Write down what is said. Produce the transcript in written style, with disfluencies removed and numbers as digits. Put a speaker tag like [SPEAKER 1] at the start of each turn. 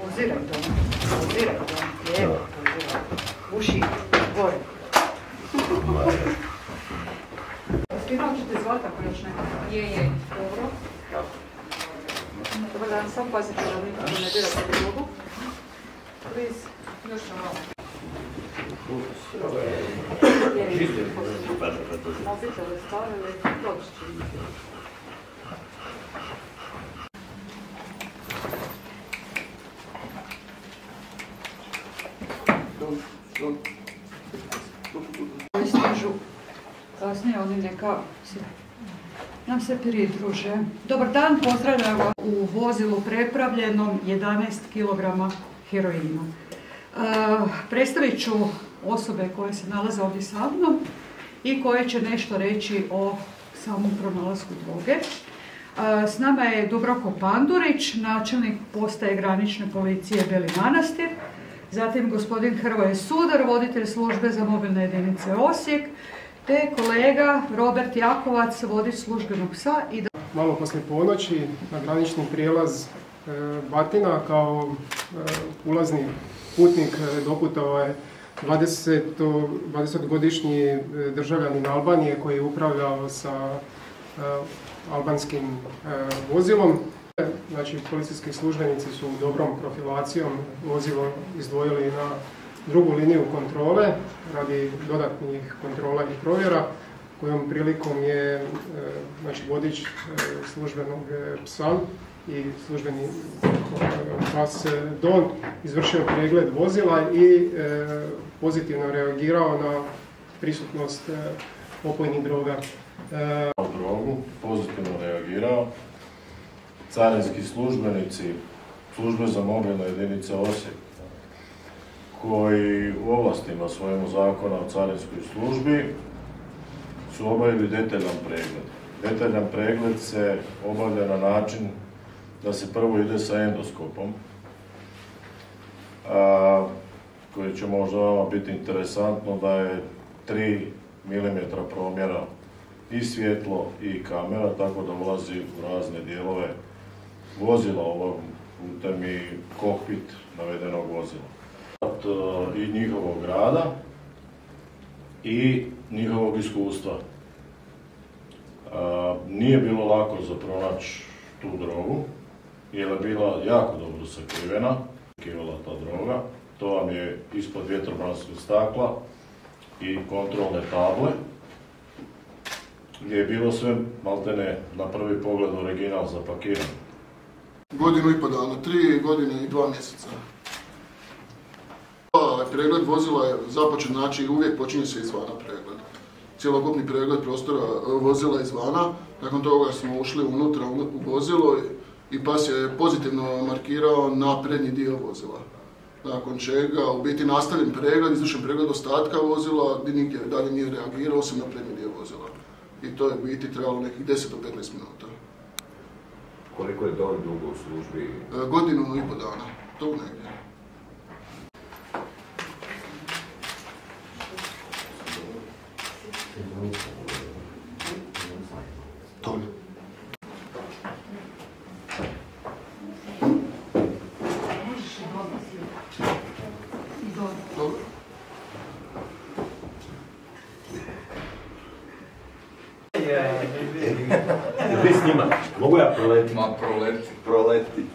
[SPEAKER 1] Poziraj to, lijepo, poziraj. Uši, gore. Spirao ćete zvati ako još neko? Je. Dobro. Dobar dan, sam pazite da niko ne dirate drugu. Please, još na malo. Mobitele stavili, doći će. Stižu kasnije, oni neka nam se pridruže. Dobar dan, pozdravljam vas u vozilu prepravljenom 11 kg heroina. Predstavit ću osobe koje se nalaze ovdje sa mnom i koje će nešto reći o samom pronalasku droge. S nama je Dubravko Pandurić, načelnik postaje granične policije Beli Manastir, zatim gospodin Hrvoje Sudar, voditelj službe za mobilne jedinice Osijek, te kolega Robert Jakovac, vodič službenog psa.
[SPEAKER 2] Malo poslije ponoći na granični prijelaz Batina kao ulazni putnik doputovao je 20-godišnji državljanin Albanije koji je upravljao sa albanskim vozilom. Znači, policijski službenici su dobrom profilacijom vozilo izdvojili na drugu liniju kontrole radi dodatnih kontrola i provjera, kojom prilikom je vodič službenog psa i službeni pas Don izvršio pregled vozila i pozitivno reagirao na prisutnost opojnih droga.
[SPEAKER 3] Drogu pozitivno reagirao. Carinski službenici službe za mobilne jedinice Osijek, koji u ovlastima svojemu zakona o carinskoj službi su obavili detaljan pregled. Detaljan pregled se obavlja na način da se prvo ide sa endoskopom, koji će možda vama biti interesantno da je 3 mm promjera i svjetlo i kamera, tako da ulazi u razne dijelove vozila, ovog putem i kokpit navedenog vozila. I njihovog rada i njihovog iskustva. Nije bilo lako za pronaći tu drogu, jer je bila jako dobro sakrivena, kivala ta droga. To vam je ispod vjetrobranskog stakla i kontrolne table, gdje je bilo sve maltene na prvi pogled original zapakirano.
[SPEAKER 4] 1,5 dana, 3 godine i 2 mjeseca. Pregled vozila je započet, znači uvijek počinje se izvana pregled. Cjelokupni pregled prostora vozila izvana, nakon toga smo ušli unutra u vozilo i pas je pozitivno markirao na prednji dio vozila. Nakon čega u biti nastavljen pregled, izvršen pregled ostatka vozila, gdje nigdje dalje nije reagirao, osim na prednji dio vozila. I to je u biti trebalo nekih 10 do 15 minuta.
[SPEAKER 5] Koliko je Don dugo u službi?
[SPEAKER 4] 1,5 dana, to negdje. Don. Dobro.
[SPEAKER 5] Vi s njima, mogu ja proletiti?
[SPEAKER 6] Ma proleti.